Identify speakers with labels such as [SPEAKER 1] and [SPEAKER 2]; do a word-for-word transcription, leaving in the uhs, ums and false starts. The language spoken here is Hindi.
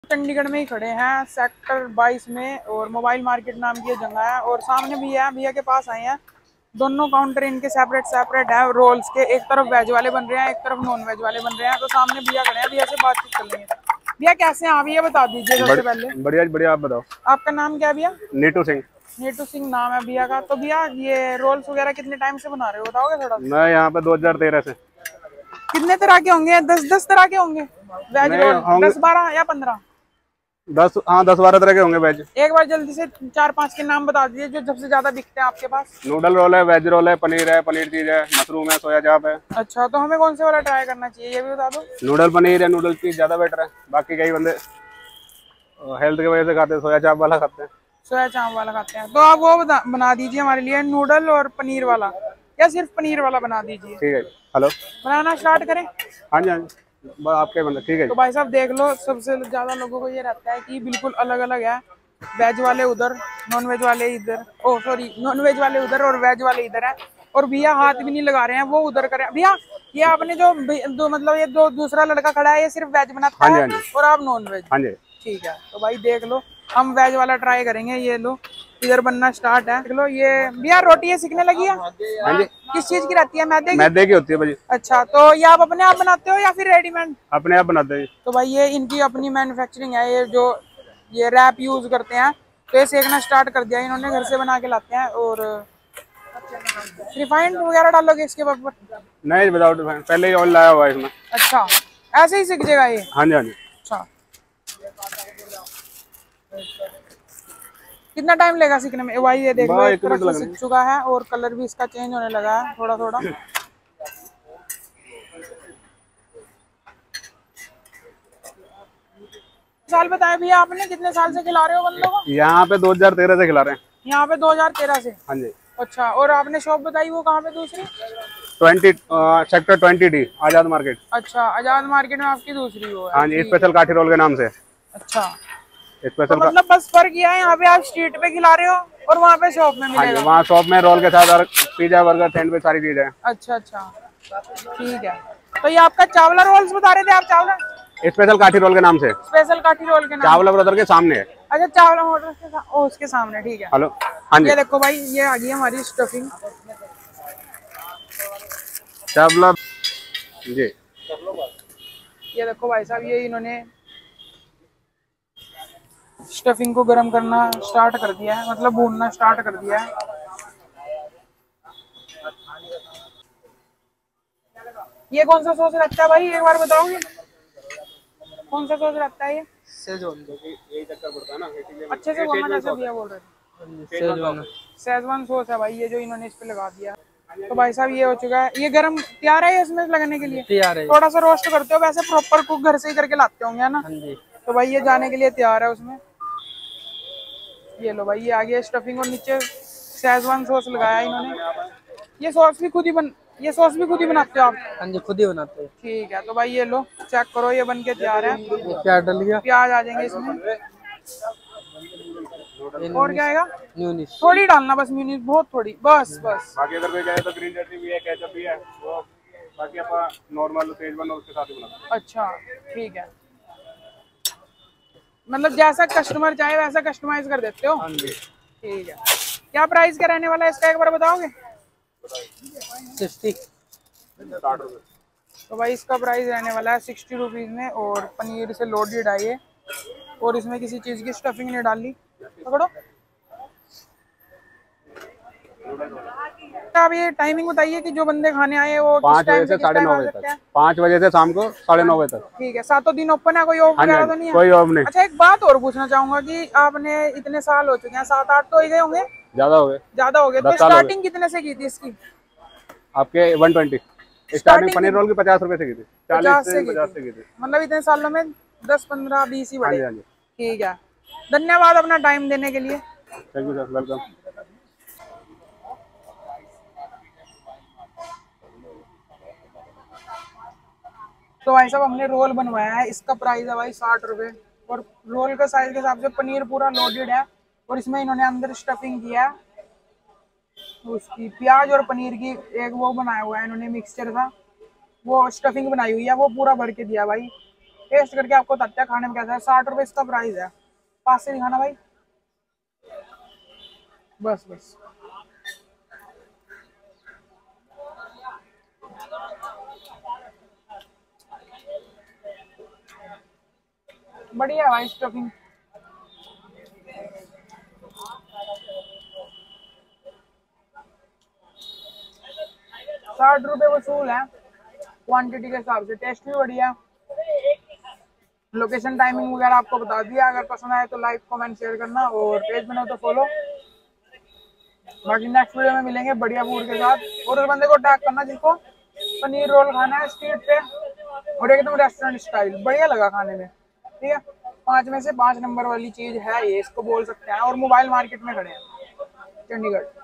[SPEAKER 1] चंडीगढ़ में ही खड़े हैं सेक्टर बाईस में, और मोबाइल मार्केट नाम की जगह है। और सामने भैया भैया के पास आए हैं। दोनों काउंटर इनके सेपरेट सेपरेट है रोल्स के। एक तरफ वेज वाले बन रहे हैं, एक तरफ नॉन वेज वाले बन रहे हैं। तो सामने भैया खड़े हैं, भैया से बातचीत कर लेंगे। भैया कैसे हैं आप, ये बता दीजिए सबसे पहले।
[SPEAKER 2] बढ़िया बढ़िया, आप बताओ।
[SPEAKER 1] आपका नाम क्या है भैया?
[SPEAKER 2] नीटू सिंह।
[SPEAKER 1] नीटू सिंह नाम है भैया का। तो भैया ये रोल्स वगैरह कितने टाइम से बना रहे हो, बताओगे थोड़ा?
[SPEAKER 2] मैं यहाँ पे दो हज़ार तेरह से।
[SPEAKER 1] कितने तरह के होंगे? दस दस तरह के होंगे वेज रोल? दस बारह या पंद्रह?
[SPEAKER 2] दस, हाँ दस बारह तरह के होंगे वेज।
[SPEAKER 1] एक बार जल्दी से चार पांच के नाम बता दीजिए जो सबसे ज्यादा बिकते हैं आपके पास।
[SPEAKER 2] नूडल रोल है, वेज रोल है, पनीर है, पनीर चीज है, मशरूम है, सोया चाप है।
[SPEAKER 1] अच्छा, तो हमें कौन से वाला ट्राई करना चाहिए ये भी बता दो।
[SPEAKER 2] नूडल पनीर है, नूडल चीज ज्यादा बेटर है। बाकी कई बंदे हेल्थ की वजह से खाते हैं, सोया चाप वाला खाते हैं।
[SPEAKER 1] सोया चाप वाला खाते हैं, तो आप वो बता, बना दीजिए हमारे लिए नूडल और पनीर वाला, या सिर्फ पनीर वाला बना दीजिए।
[SPEAKER 2] ठीक है। हेलो,
[SPEAKER 1] बनाना स्टार्ट करें?
[SPEAKER 2] हाँ जी हाँ जी, बस आपके बंदे। ठीक है।
[SPEAKER 1] तो भाई साहब देख लो, सबसे ज्यादा लोगों को ये रहता है कि बिल्कुल अलग अलग है। वेज वाले उधर, नॉन वेज वाले इधर, ओ सॉरी नॉन वेज वाले उधर और वेज वाले इधर है। और भैया हाथ भी नहीं लगा रहे हैं, वो उधर करें। भैया ये आपने जो दो मतलब ये दो दूसरा लड़का खड़ा है, ये सिर्फ वेज बनाता
[SPEAKER 2] हाँ जी
[SPEAKER 1] है
[SPEAKER 2] हाँ जी
[SPEAKER 1] और आप नॉन वेज?
[SPEAKER 2] हाँ जी।
[SPEAKER 1] ठीक है, तो भाई देख लो, हम वेज वाला ट्राई करेंगे। ये लो इधर बनना स्टार्ट है, देख लो। ये भैया रोटी ये सीखने लगी है?
[SPEAKER 2] हाँ जी।
[SPEAKER 1] किस चीज की रहती है, मैदे की?
[SPEAKER 2] मैदे की होती है भाजी।
[SPEAKER 1] अच्छा, तो ये आप अपने आप बनाते हो या फिर रेडीमेड?
[SPEAKER 2] अपने आप बनाते हैं।
[SPEAKER 1] तो भाई ये इनकी अपनी मैन्युफैक्चरिंग है। ये जो ये रैप यूज करते हैं, तो ये सेकना स्टार्ट कर दिया इन्होंने, घर से बना के लाते हैं। और रिफाइंड वगैरह डालोगे इसके ऊपर?
[SPEAKER 2] नहीं विदाउट, पहले ही ऑयल लाया हुआ है इसमें।
[SPEAKER 1] अच्छा, ऐसे ही सीख जाएगा ये?
[SPEAKER 2] हाँ जी हाँ जी।
[SPEAKER 1] अच्छा, कितना टाइम लेगा सीखने में? भाई ये देख लो, एक तरफ से सीख चुका है और कलर भी इसका चेंज होने लगा है थोड़ा थोड़ा। साल बताया भैया आपने, कितने साल से खिला रहे हो बंदों को?
[SPEAKER 2] यहाँ पे दो हज़ार तेरह से खिला रहे हैं।
[SPEAKER 1] यहाँ पे दो हज़ार तेरह से?
[SPEAKER 2] हाँ जी।
[SPEAKER 1] अच्छा, और आपने शॉप बताई वो कहाँ पे दूसरी?
[SPEAKER 2] Twenty sector twenty D Azad market.
[SPEAKER 1] अच्छा, आजाद मार्केट में आपकी दूसरी वो है?
[SPEAKER 2] हाँ जी, स्पेशल काठी रोल के नाम से।
[SPEAKER 1] अच्छा,
[SPEAKER 2] स्पेशल
[SPEAKER 1] तो मतलब बस फर्क ये है, यहाँ पे आप स्ट्रीट पे खिला रहे हो और वहाँ पे शॉप में मिलेगा?
[SPEAKER 2] हाँ, वहाँ शॉप में रोल के साथ पिज्जा बर्गर सैंडविच सारी चीजें।
[SPEAKER 1] अच्छा अच्छा, ठीक है। तो ये आपका चावला रोल्स बता रहे थे आप? चावला
[SPEAKER 2] स्पेशल काठी रोल के नाम से।
[SPEAKER 1] स्पेशल काठी रोल के नाम?
[SPEAKER 2] चावला ब्रदर के सामने है।
[SPEAKER 1] अच्छा, चावला मोटर्स के सामने, ओ उसके सामने, ठीक है।
[SPEAKER 2] हेलो, हाँ जी।
[SPEAKER 1] ये देखो भाई, ये आ गई हमारी स्टफिंग।
[SPEAKER 2] चावला जी।
[SPEAKER 1] ये देखो भाई साहब, ये इन्होंने स्टफिंग को गर्म करना स्टार्ट कर दिया है, मतलब भूनना स्टार्ट कर दिया है। ये कौन सा सॉस रखता है भाई, एक बार बताओगे? कौन सा सॉस रखता है ये?
[SPEAKER 2] सेजवान, यही चक्कर पड़ता है ना।
[SPEAKER 1] अच्छे से बोलना जैसे भैया बोल रहे थे।
[SPEAKER 2] सेजवान
[SPEAKER 1] शेजवान सॉस है भाई, ये जो इन्होंने इस पे लगा दिया। तो भाई साहब ये हो चुका है, ये गरम तैयार है इसमें लगाने के लिए? तैयार है। थोड़ा सा रोस्ट करते हो वैसे, प्रॉपर कुक घर से ही करके लाते होंगे, है ना? हाँ जी। तो भाई ये जाने के लिए तैयार है उसमें। ये लो भाई, ये आ गया स्टफिंग और नीचे शेजवान सॉस लगाया इन्होंने। ये सॉस भी खुद ही बन ये सॉस भी खुद ही बनाते हो आप? हाँ जी, खुद ही बनाते हैं। ठीक है, तो भाई ये लो चेक करो, ये बन के तैयार है। प्याज डाल दिया, प्याज आ जाएंगे इसमें। और क्या आएगा? म्यूनीस थोड़ी डालना बस, म्यूनीस बहुत थोड़ी, बस बस।
[SPEAKER 2] बाकी अगर कोई कहे तो ग्रीन चटनी भी है, केचप भी है, वो बाकी अपन नॉर्मल सेजवान और उसके साथ ही बनाते हैं।
[SPEAKER 1] अच्छा, ठीक है, मतलब जैसा कस्टमर चाहे वैसा कस्टमाइज कर देते हो? हाँ जी। ठीक है, क्या प्राइस क्या रहने वाला है इसका, एक बार बताओगे? सिक्सटी। तो भाई इसका प्राइस रहने वाला है सिक्सटी रुपीज में, और पनीर से लोडेड है ये, और इसमें किसी चीज की स्टफिंग नहीं डाली। पकड़ो, आप ये टाइमिंग बताइए कि जो बंदे खाने आए वो
[SPEAKER 2] पाँच बजे से साढ़े नौ बजे तक। पाँच बजे से शाम को साढ़े नौ बजे तक।
[SPEAKER 1] ठीक है, सातों दिन ओपन है, कोई ऑफ वगैरह तो नहीं है?
[SPEAKER 2] कोई ऑफ नहीं। अच्छा,
[SPEAKER 1] एक बात और पूछना चाहूंगा कि आपने इतने साल हो चुके हैं, सात आठ तो ही गए होंगे?
[SPEAKER 2] ज्यादा हो गए।
[SPEAKER 1] ज्यादा हो गए। तो स्टार्टिंग कितने से की थी इसकी?
[SPEAKER 2] आपके one twenty. Starting paneer roll की पचास रुपए से की थी।
[SPEAKER 1] पचास से की थी, मतलब इतने सालों में दस पंद्रह बीस ही बढ़े। ठीक है, धन्यवाद अपना टाइम देने के लिए।
[SPEAKER 2] Thank you sir, welcome.
[SPEAKER 1] तो भाई साहब हमने रोल बनवाया है, इसका प्राइस है भाई साठ रुपए, और रोल का साइज के हिसाब से पनीर पूरा लोडेड है, और इसमें इन्होंने अंदर स्टफिंग किया है उसकी, प्याज और पनीर की एक वो बनाया हुआ है इन्होंने मिक्सचर का, वो स्टफिंग बनाई हुई है, वो पूरा भर के दिया भाई। टेस्ट करके आपको बताते हैं खाने में कैसा है। साठ रुपए इसका प्राइस है। पास से दिखाना भाई, बस बस। बढ़िया है भाई स्टफिंग। साठ रुपए वसूल है क्वांटिटी के हिसाब से। टेस्ट भी बढ़िया। लोकेशन टाइमिंग वगैरह आपको बता दिया। अगर पसंद आए तो लाइक कमेंट शेयर करना और पेज बनाओ तो फॉलो। बाकी नेक्स्ट वीडियो में मिलेंगे बढ़िया फूड के साथ। और उस बंदे को टैग करना जिसको पनीर रोल खाना है स्ट्रीट पे और एकदम रेस्टोरेंट स्टाइल, बढ़िया लगा खाने में। ठीक है, पांच में से पांच नंबर वाली चीज है ये, इसको बोल सकते हैं। और मोबाइल मार्केट में खड़े हैं चंडीगढ़।